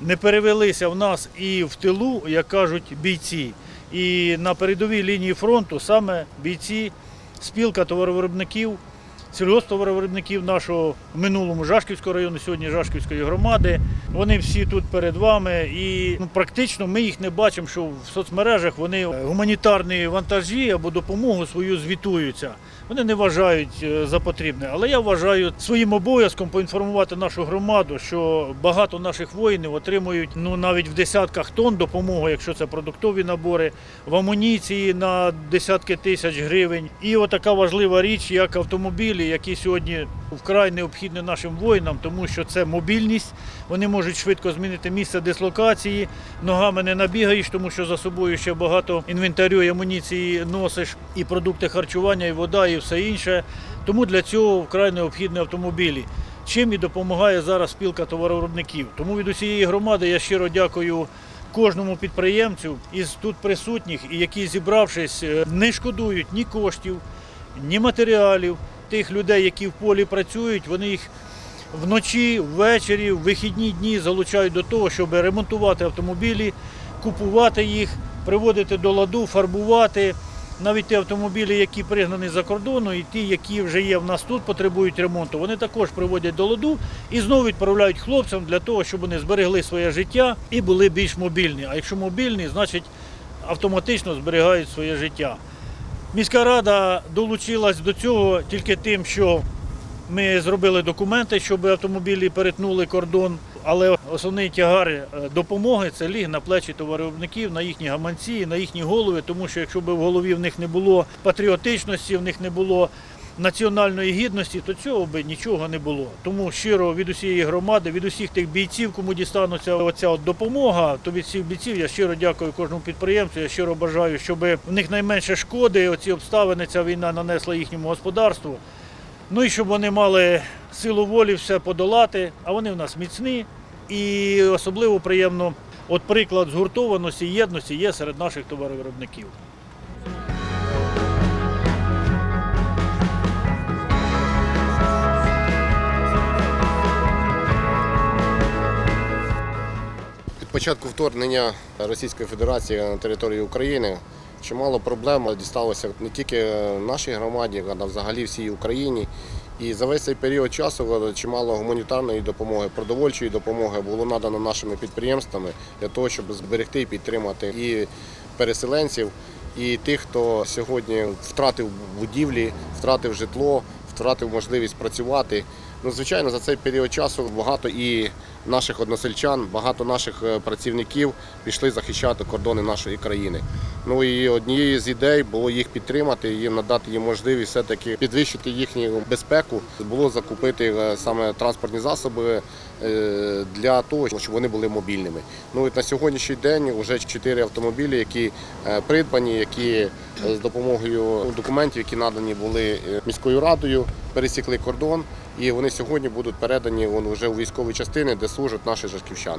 не перевелися в нас і в тилу, як кажуть, бійці. І на передовій лінії фронту саме бійці, спілка товаровиробників, сільгосптоваровиробників нашого в минулому Жашківського району, сьогодні Жашківської громади. Вони всі тут перед вами і практично ми їх не бачимо, що в соцмережах вони гуманітарні вантажі або допомогу свою звітуються. Вони не вважають за потрібне. Але я вважаю своїм обов'язком поінформувати нашу громаду, що багато наших воїнів отримують навіть в десятках тонн допомогу, якщо це продуктові набори, в амуніції на десятки тисяч гривень. І отака важлива річ, як автомобілі, які сьогодні вкрай необхідні нашим воїнам, тому що це мобільність, вони можуть швидко змінити місце дислокації, ногами не набігаєш, тому що за собою ще багато інвентарю і амуніції носиш, і продукти харчування, і вода, і все інше. Тому для цього вкрай необхідні автомобілі. Чим і допомагає зараз спілка товаровиробників. Тому від усієї громади я щиро дякую кожному підприємцю із тут присутніх, і які, зібравшись, не шкодують ні коштів, ні матеріалів. Тих людей, які в полі працюють, вони їх вночі, ввечері, в вихідні дні залучають до того, щоб ремонтувати автомобілі, купувати їх, приводити до ладу, фарбувати. Навіть ті автомобілі, які пригнані за кордону, і ті, які вже є в нас тут, потребують ремонту, вони також приводять до ладу і знову відправляють хлопцям для того, щоб вони зберегли своє життя і були більш мобільні. А якщо мобільні, значить автоматично зберігають своє життя. Міська рада долучилась до цього тільки тим, що ми зробили документи, щоб автомобілі перетнули кордон, але основний тягар допомоги – це ліг на плечі товаровиробників, на їхні гаманці, на їхні голови, тому що якщо б в голові в них не було патріотичності, в них не було національної гідності, то цього б нічого не було. Тому щиро від усієї громади, від усіх тих бійців, кому дістануться оця допомога, то від всіх бійців я щиро дякую кожному підприємцю, я щиро бажаю, щоб в них найменше шкоди, оці обставини, ця війна нанесла їхньому господарству. Ну і щоб вони мали силу волі все подолати, а вони в нас міцні. І особливо приємно, от приклад згуртованості, єдності є серед наших товаровиробників. Від початку вторгнення Російської Федерації на територію України чимало проблем дісталося не тільки нашій громаді, а взагалі всій Україні. І за весь цей період часу чимало гуманітарної допомоги, продовольчої допомоги було надано нашими підприємствами для того, щоб зберегти і підтримати і переселенців, і тих, хто сьогодні втратив будівлі, втратив житло, втратив можливість працювати. Звичайно, за цей період часу багато і наших односельчан, багато наших працівників пішли захищати кордони нашої країни. І однією з ідей було їх підтримати, їм надати їм можливість все-таки підвищити їхню безпеку, було закупити саме транспортні засоби для того, щоб вони були мобільними. На сьогоднішній день вже 4 автомобілі, які придбані, які з допомогою документів, які надані були міською радою, пересікли кордон. І вони сьогодні будуть передані вже у військові частини, де служать наші жашківчани.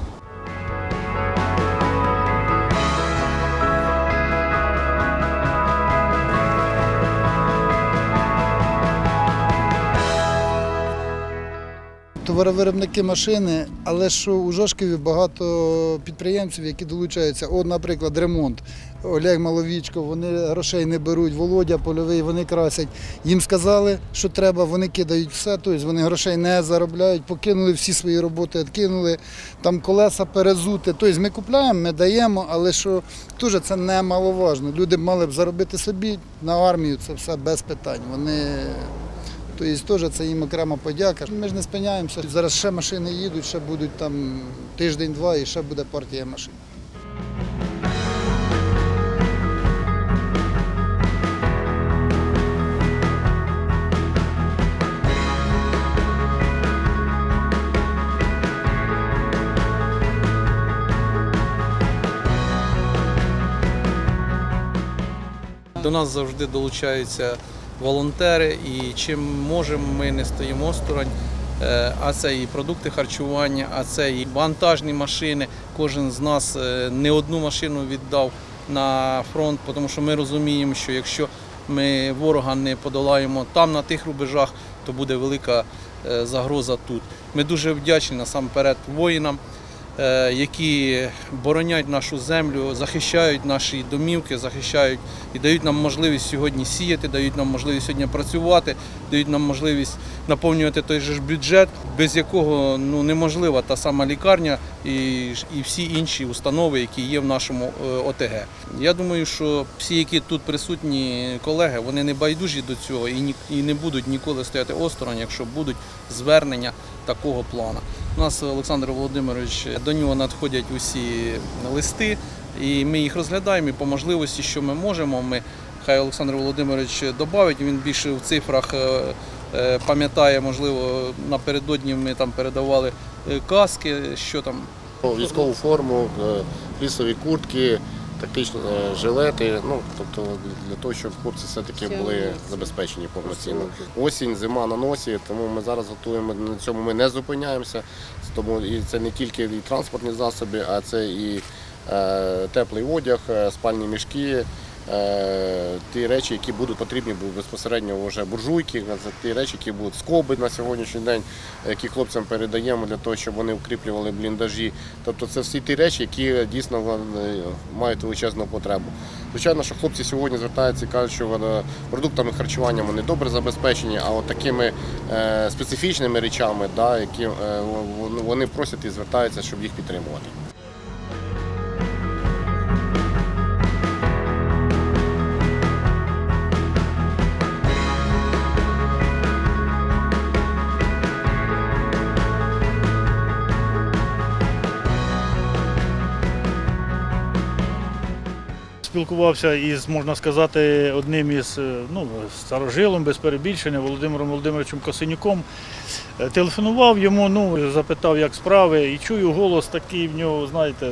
Товаровиробники машини, але що у Жашкові багато підприємців, які долучаються. От, наприклад, ремонт. Олег Маловічко, вони грошей не беруть, Володя Польовий, вони красять. Їм сказали, що треба, вони кидають все, тобто вони грошей не заробляють, покинули всі свої роботи, відкинули, там колеса перезути. Тобто ми купуємо, ми даємо, але що теж це немаловажно. Люди мали б заробити собі на армію, це все без питань. Тобто теж це їм окрема подяка. Ми ж не спиняємося. Зараз ще машини їдуть, ще будуть там тиждень-два і ще буде партія машин. До нас завжди долучаються волонтери, і чим можемо, ми не стоїмо осторонь. А це і продукти харчування, а це і вантажні машини. Кожен з нас не одну машину віддав на фронт, тому що ми розуміємо, що якщо ми ворога не подолаємо там, на тих рубежах, то буде велика загроза тут. Ми дуже вдячні насамперед воїнам, які боронять нашу землю, захищають наші домівки, захищають і дають нам можливість сьогодні сіяти, дають нам можливість сьогодні працювати, дають нам можливість наповнювати той же ж бюджет, без якого неможлива та сама лікарня і всі інші установи, які є в нашому ОТГ. Я думаю, що всі, які тут присутні колеги, вони не байдужі до цього і не будуть ніколи стояти осторонь, якщо будуть звернення такого плану. У нас Олександр Володимирович, до нього надходять усі листи, і ми їх розглядаємо, і по можливості, що ми можемо, хай Олександр Володимирович додавить, він більше в цифрах пам'ятає, можливо, напередодні ми там передавали каски, що там. Військову форму, лісові куртки, тактичні жилети, тобто для того, щоб хлопці все-таки були забезпечені повноцінно. Осінь, зима на носі, тому ми зараз готуємо, на цьому ми не зупиняємося. Тому і це не тільки і транспортні засоби, а це і теплий одяг, спальні мішки, ті речі, які будуть потрібні безпосередньо вже буржуйки, це ті речі, які будуть скоби на сьогоднішній день, які хлопцям передаємо для того, щоб вони укріплювали бліндажі. Тобто це всі ті речі, які дійсно мають величезну потребу. Звичайно, що хлопці сьогодні звертаються і кажуть, що продуктами харчування вони добре забезпечені, а от такими специфічними речами, які вони просять і звертаються, щоб їх підтримувати. Спілкувався із, можна сказати, одним із старожилом, без перебільшення, Володимиром Володимировичем Косинюком. Телефонував йому, запитав, як справи, і чую голос такий в нього, знаєте,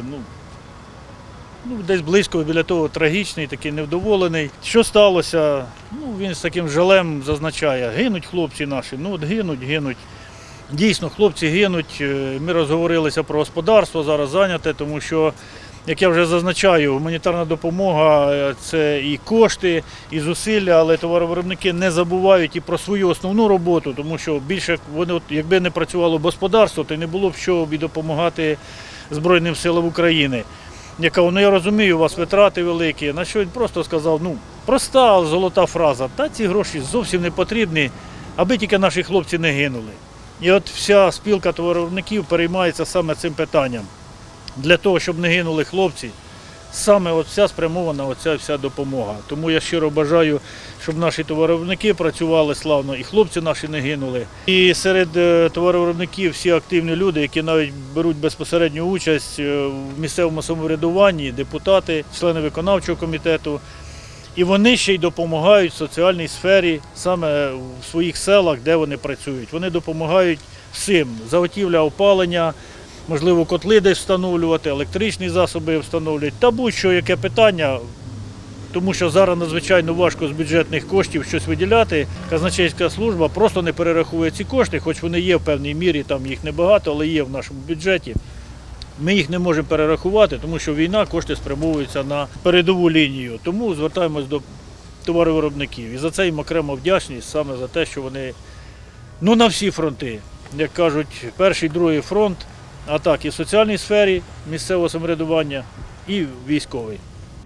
десь близько біля того трагічний, такий невдоволений. Що сталося? Він з таким жалем зазначає, гинуть хлопці наші, гинуть. Дійсно, хлопці гинуть. Ми розговорилися про господарство, зараз зайняте, тому що, як я вже зазначаю, гуманітарна допомога – це і кошти, і зусилля, але товаровиробники не забувають і про свою основну роботу, тому що більше, якби не працювало господарство, то не було б що і допомагати Збройним силам України. Я розумію, у вас витрати великі, на що він просто сказав, проста золота фраза, та ці гроші зовсім не потрібні, аби тільки наші хлопці не гинули. І от вся спілка товаровиробників переймається саме цим питанням. Для того, щоб не гинули хлопці, саме вся спрямована вся допомога. Тому я щиро бажаю, щоб наші товаровиробники працювали славно і хлопці наші не гинули. І серед товаровиробників всі активні люди, які навіть беруть безпосередню участь в місцевому самоврядуванні, депутати, члени виконавчого комітету. І вони ще й допомагають в соціальній сфері, саме в своїх селах, де вони працюють. Вони допомагають всім. Заготівля опалення, можливо, котли десь встановлювати, електричні засоби встановлюють, та будь-що яке питання, тому що зараз надзвичайно важко з бюджетних коштів щось виділяти. Казначейська служба просто не перераховує ці кошти, хоч вони є в певній мірі, там їх небагато, але є в нашому бюджеті. Ми їх не можемо перерахувати, тому що війна, кошти спрямовуються на передову лінію. Тому звертаємось до товаровиробників. І за це їм окремо вдячність саме за те, що вони на всі фронти, як кажуть, перший, другий фронт, а так і в соціальній сфері місцевого самоврядування, і військовий.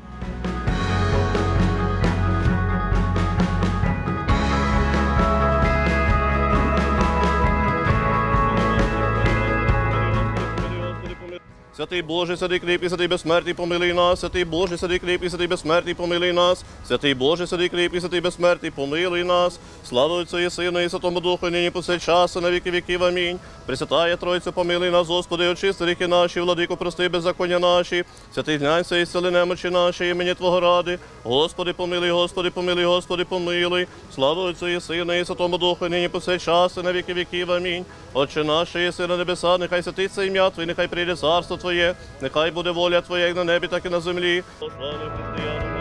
Святий Боже, святий кріпкий, святий безсмертний, помилуй нас. Святий Боже, святий кріпкий, святий безсмертний, помилуй нас. Святий Боже, святий кріпкий, святий безсмертний, помилуй нас. Слава Отцю і Сину, і Святому Духу, і нині повсякчас, і на віки віків. Амінь. Пресвятая Тройця, помилуй нас, Господи, очисти гріхи наші, владико, прости беззаконня наші. Святий глянься і зціли немочі наші, імені Твого ради. Господи, помилуй, Господи, помилуй, Господи, помилуй. Слава Отцю і Сину, і Святому Духу, і нині повсякчас, і на віки віків. Амінь. Отче наш, що єси на небесах, нехай святиться ім'я Твоє, нехай прийде царство Твоє, нехай буде воля Твоя, як на небі, так і на землі. Слава християнам.